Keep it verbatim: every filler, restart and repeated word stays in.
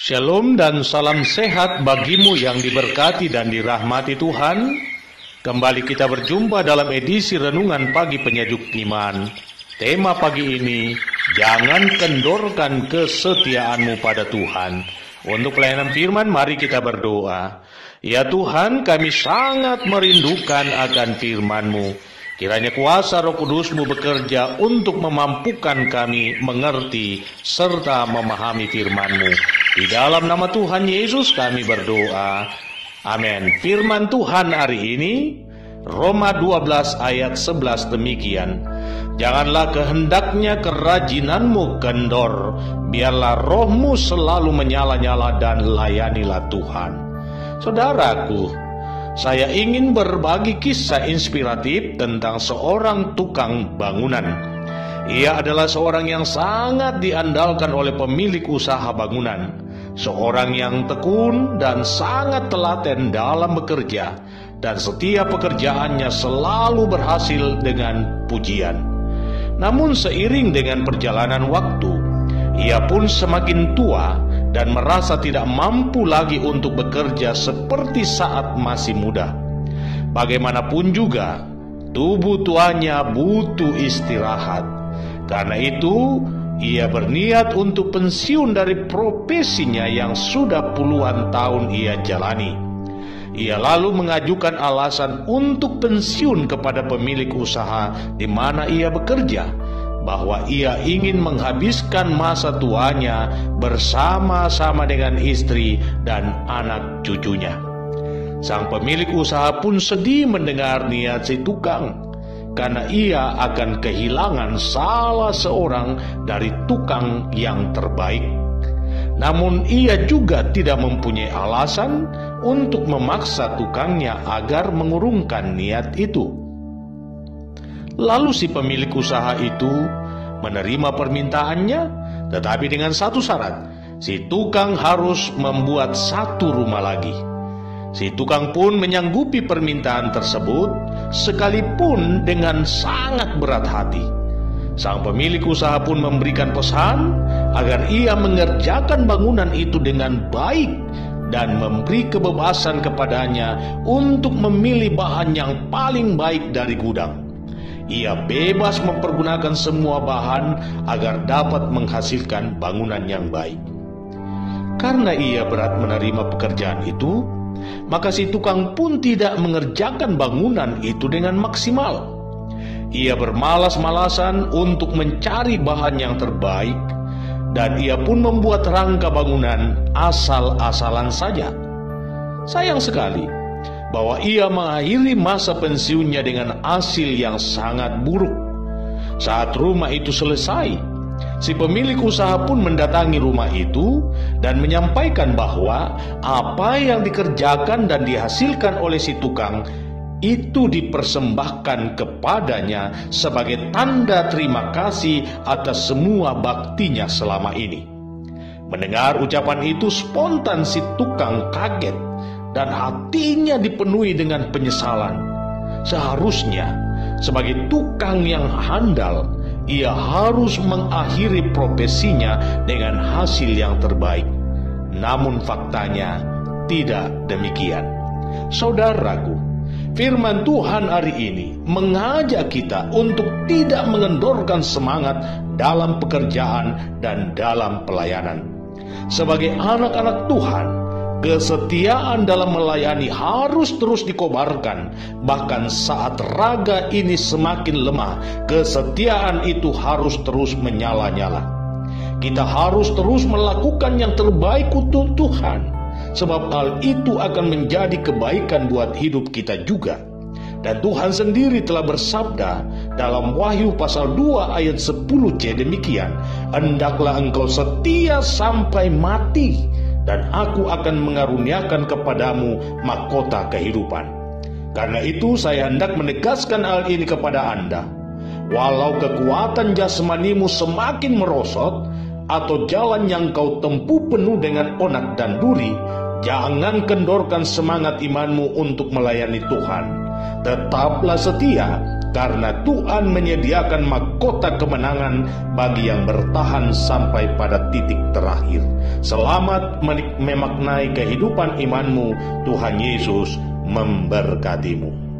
Shalom dan salam sehat bagimu yang diberkati dan dirahmati Tuhan. Kembali kita berjumpa dalam edisi Renungan Pagi Penyejuk Iman. Tema pagi ini, jangan kendorkan kesetiaanmu pada Tuhan. Untuk pelayanan firman, mari kita berdoa. Ya Tuhan, kami sangat merindukan akan firman-Mu. Kiranya kuasa Roh Kudus-Mu bekerja untuk memampukan kami mengerti serta memahami firman-Mu. Di dalam nama Tuhan Yesus kami berdoa. Amin. Firman Tuhan hari ini, Roma dua belas ayat sebelas demikian. Janganlah kehendaknya kerajinanmu kendor, biarlah rohmu selalu menyala-nyala dan layanilah Tuhan. Saudaraku, saya ingin berbagi kisah inspiratif tentang seorang tukang bangunan. Ia adalah seorang yang sangat diandalkan oleh pemilik usaha bangunan. Seorang yang tekun dan sangat telaten dalam bekerja, dan setiap pekerjaannya selalu berhasil dengan pujian. Namun seiring dengan perjalanan waktu, ia pun semakin tua dan merasa tidak mampu lagi untuk bekerja seperti saat masih muda. Bagaimanapun juga, tubuh tuanya butuh istirahat. Karena itu, ia berniat untuk pensiun dari profesinya yang sudah puluhan tahun ia jalani. Ia lalu mengajukan alasan untuk pensiun kepada pemilik usaha di mana ia bekerja, bahwa ia ingin menghabiskan masa tuanya bersama-sama dengan istri dan anak cucunya. Sang pemilik usaha pun sedih mendengar niat si tukang, karena ia akan kehilangan salah seorang dari tukang yang terbaik. Namun ia juga tidak mempunyai alasan untuk memaksa tukangnya agar mengurungkan niat itu. Lalu si pemilik usaha itu menerima permintaannya, tetapi dengan satu syarat, si tukang harus membuat satu rumah lagi. Si tukang pun menyanggupi permintaan tersebut, sekalipun dengan sangat berat hati. Sang pemilik usaha pun memberikan pesan agar ia mengerjakan bangunan itu dengan baik dan memberi kebebasan kepadanya untuk memilih bahan yang paling baik dari gudang. Ia bebas mempergunakan semua bahan agar dapat menghasilkan bangunan yang baik. Karena ia berat menerima pekerjaan itu, maka si tukang pun tidak mengerjakan bangunan itu dengan maksimal. Ia bermalas-malasan untuk mencari bahan yang terbaik, dan ia pun membuat rangka bangunan asal-asalan saja. Sayang sekali bahwa ia mengakhiri masa pensiunnya dengan hasil yang sangat buruk. Saat rumah itu selesai, si pemilik usaha pun mendatangi rumah itu dan menyampaikan bahwa apa yang dikerjakan dan dihasilkan oleh si tukang itu dipersembahkan kepadanya sebagai tanda terima kasih atas semua baktinya selama ini. Mendengar ucapan itu, spontan si tukang kaget dan hatinya dipenuhi dengan penyesalan. Seharusnya sebagai tukang yang handal, ia harus mengakhiri profesinya dengan hasil yang terbaik. Namun faktanya tidak demikian. Saudaraku, firman Tuhan hari ini mengajak kita untuk tidak mengendorkan semangat dalam pekerjaan dan dalam pelayanan. Sebagai anak-anak Tuhan, kesetiaan dalam melayani harus terus dikobarkan. Bahkan saat raga ini semakin lemah, kesetiaan itu harus terus menyala-nyala. Kita harus terus melakukan yang terbaik untuk Tuhan, sebab hal itu akan menjadi kebaikan buat hidup kita juga. Dan Tuhan sendiri telah bersabda dalam Wahyu pasal dua ayat sepuluh c demikian, "Hendaklah engkau setia sampai mati, dan aku akan mengaruniakan kepadamu mahkota kehidupan." Karena itu saya hendak menegaskan hal ini kepada Anda. Walau kekuatan jasmanimu semakin merosot, atau jalan yang kau tempuh penuh dengan onak dan duri, jangan kendorkan semangat imanmu untuk melayani Tuhan. Tetaplah setia, karena Tuhan menyediakan mahkota kemenangan bagi yang bertahan sampai pada titik terakhir. Selamat memaknai kehidupan imanmu. Tuhan Yesus memberkatimu.